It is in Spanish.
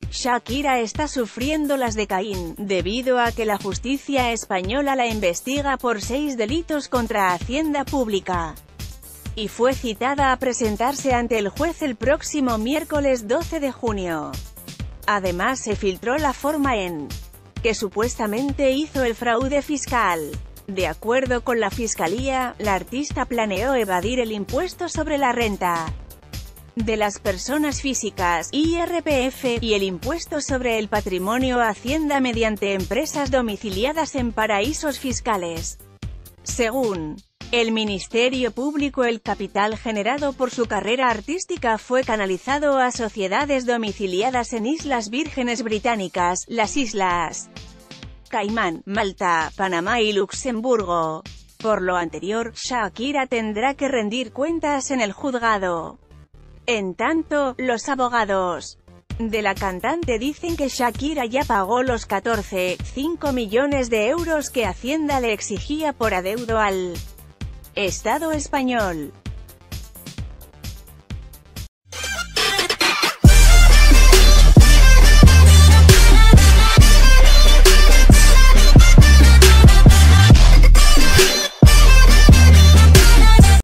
Shakira está sufriendo las de Caín, debido a que la justicia española la investiga por 6 delitos contra Hacienda Pública. Y fue citada a presentarse ante el juez el próximo miércoles 12 de junio. Además se filtró la forma en que supuestamente hizo el fraude fiscal. De acuerdo con la fiscalía, la artista planeó evadir el impuesto sobre la renta de las personas físicas, IRPF, y el impuesto sobre el patrimonio Hacienda mediante empresas domiciliadas en paraísos fiscales. Según el Ministerio Público, el capital generado por su carrera artística fue canalizado a sociedades domiciliadas en Islas Vírgenes Británicas, las Islas Caimán, Malta, Panamá y Luxemburgo. Por lo anterior, Shakira tendrá que rendir cuentas en el juzgado. En tanto, los abogados de la cantante dicen que Shakira ya pagó los 14,5 millones de euros que Hacienda le exigía por adeudo al Estado español.